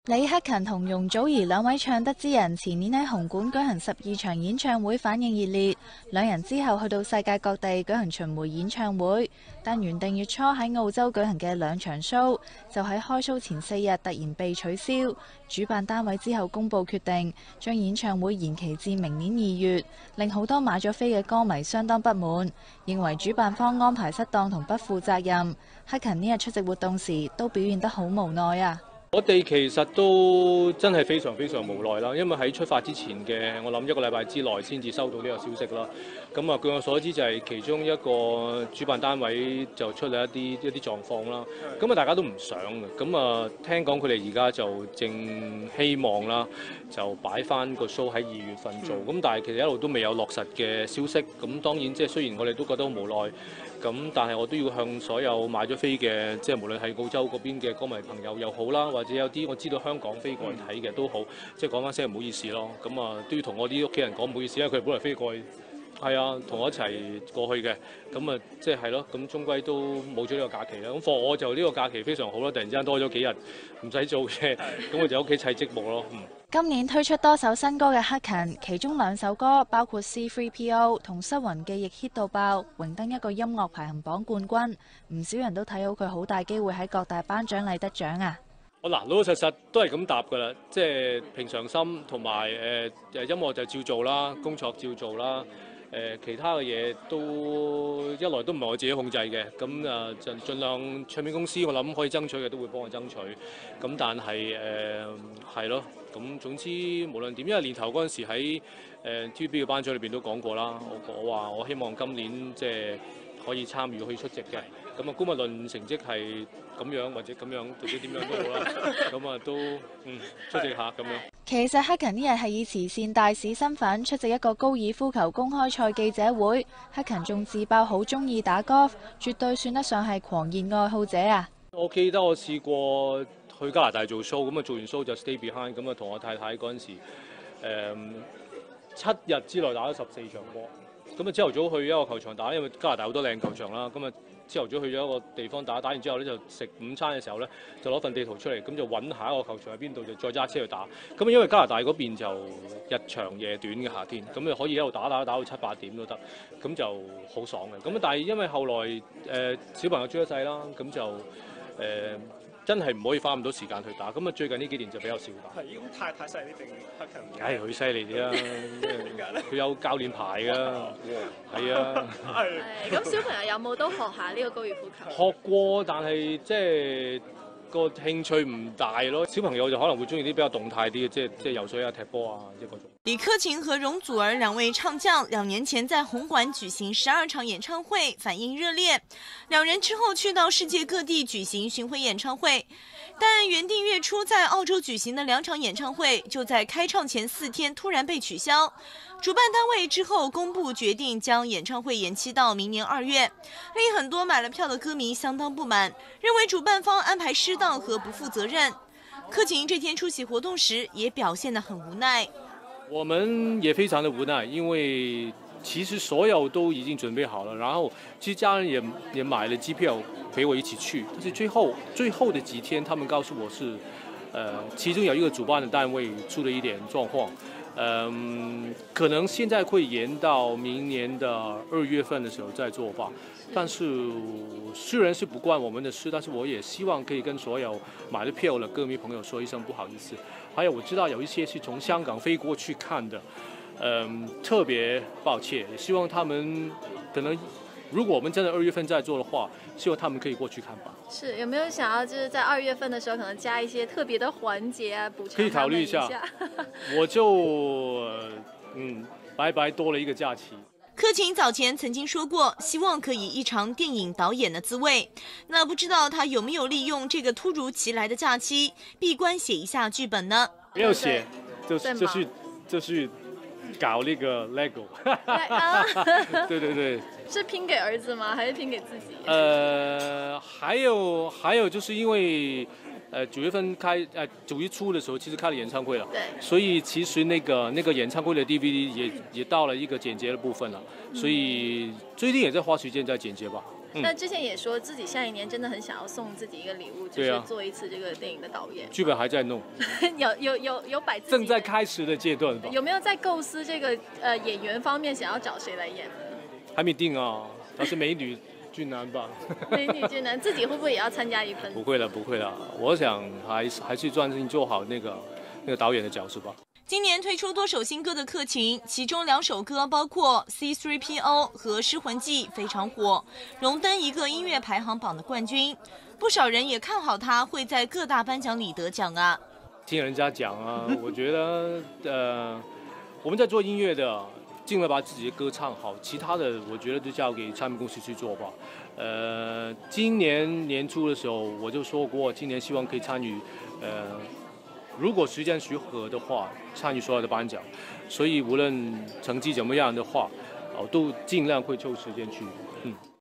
李克勤同容祖兒兩位唱得之人，前年喺紅館舉行12場演唱會，反應熱烈。兩人之後去到世界各地舉行巡迴演唱會，但原定月初喺澳洲舉行嘅2場 show， 就喺開 show前4日突然被取消。主辦單位之後公佈決定，將演唱會延期至明年2月，令好多買咗飛嘅歌迷相當不滿，認為主辦方安排失當同不負責任。克勤呢日出席活動時都表現得好無奈啊！ 我哋其實都真係非常無奈啦，因為喺出發之前嘅，我諗1個禮拜之內先至收到呢個消息啦。咁啊，據我所知就係其中一個主辦單位就出嚟一啲狀況啦。咁啊，大家都唔想嘅。咁啊，聽講佢哋而家就正希望啦，就擺翻個 show 喺2月份做。咁但係其實一路都未有落實嘅消息。咁當然即係雖然我哋都覺得好無奈。咁但係我都要向所有買咗飛嘅，即係無論係澳洲嗰邊嘅歌迷朋友又好啦，或者有啲我知道香港飛過嚟睇嘅都好，即係講翻聲唔好意思咯。咁啊都要同我啲屋企人講唔好意思，因為佢哋本來飛過去，係啊，同我一齊過去嘅。咁啊即係咯，咁終歸都冇咗呢個假期啦。咁for我就呢個假期非常好啦，突然之間多咗幾日唔使做嘅，咁我就喺屋企砌積木咯。 今年推出多首新歌嘅克勤，其中2首歌包括 C3PO 同失魂記亦 hit 到爆，榮登一個音樂排行榜冠軍。唔少人都睇好佢好大機會喺各大頒獎禮得獎啊！ 我嗱老老實實都係咁答㗎啦，即係平常心同埋音樂就照做啦，工作照做啦。其他嘅嘢都一來都唔係我自己控制嘅，咁啊就盡量唱片公司我諗可以爭取嘅都會幫我爭取，咁但係係咯，咁總之無論點，因為年頭嗰陣時喺TVB 嘅頒獎裏邊都講過啦，我話我希望今年即係可以參與可以出席嘅，咁啊姑勿論成績係咁樣或者咁樣或者點樣都好啦，咁啊都出席下咁樣。 其實克勤呢日係以慈善大使身份出席一個高爾夫球公開賽記者會，克勤仲自爆好中意打 golf， 絕對算得上係狂熱愛好者啊！ 我記得我試過去加拿大做 show， 咁啊做完 show 就 stay behind， 咁啊同我太太嗰陣時7日之內打咗14場波，咁啊朝頭早去一個球場打，因為加拿大好多靚球場啦，咁啊朝頭早去咗一個地方打完之後咧就食午餐嘅時候咧就攞份地圖出嚟，咁就揾下一個球場喺邊度，就再揸車去打。咁因為加拿大嗰邊就日長夜短嘅夏天，咁就可以一路打到7、8點都得，咁就好爽嘅。咁但係因為後來小朋友出咗世啦，咁就真係唔可以花咁多時間去打，咁啊最近呢幾年就比較少打。 係，咁太犀利定克勤？ 梗係佢犀利啲啦，點解咧？佢有教練牌㗎，係啊。 係。咁小朋友有冇都學下呢個高爾夫球？ 學過，但係即係個興趣唔大咯。小朋友就可能會中意啲比較動態啲嘅，即係游水啊、踢波啊，即係嗰種。 李克勤和容祖兒2位唱將2年前在紅館舉行12場演唱會，反應熱烈。2人之後去到世界各地舉行巡迴演唱會，但原定月初在澳洲舉行的2場演唱會，就在開唱前4天突然被取消。主辦單位之後公布決定，將演唱會延期到明年2月，令很多買了票的歌迷相當不滿，認為主辦方安排失當和不負責任。克勤這天出席活動時也表現得很無奈。 我們也非常的無奈，因為其實所有都已經準備好了，然後其實家人也買了機票陪我一起去，但是最後的幾天，他們告訴我是，其中有一個主辦的單位出了一點狀況，可能現在會延到明年的2月份的時候再做吧。但是雖然是不關我們的事，但是我也希望可以跟所有買了票的歌迷朋友說一聲不好意思。還有我知道有一些是從香港飛過去看的，特別抱歉，也希望他們可能如果我們真的2月份再做的話，希望他們可以過去看吧。 是，有沒有想要就是在2月份的時候可能加一些特別的環節啊，補償可以考慮一下。我就白白多了一個假期。 克勤早前曾經說過，希望可以一嘗電影導演的滋味。那不知道他有沒有利用這個突如其來的假期，閉關寫一下劇本呢？ 沒有寫，就是搞那個 Lego。對對對。 是拼給兒子嗎？還是拼給自己？ 還有就是因為9月份9月初的時候，其實開了演唱會了， 對， 所以其實那個演唱會的 DVD 也到了一個剪輯的部分了，所以最近也在花時間在剪輯吧。 但之前也说自己下一年真的很想要送自己一个礼物，就是做一次这个电影的导演。 剧本还在弄， 有摆自己正在开始的阶段吧。 有没有在构思这个演员方面想要找谁来演呢？ 还没定啊，他是美女俊男吧？ 美女俊男自己会不会也要参加一份？ 不会了，不会了。我想还是专心做好那个导演的角色吧。 今年推出多首新歌的克勤，其中2首歌包括 C3PO 和失魂记非常火，荣登一个音乐排行榜的冠军。不少人也看好他会在各大颁奖礼得奖啊。 听人家讲啊，我觉得我们在做音乐的，尽量把自己的歌唱好，其他的我觉得就交给唱片公司去做吧。今年年初的时候我就说过，今年希望可以参与如果时间许可的话，参与所有的颁奖，所以无论成绩怎么样的话，都尽量会抽时间去。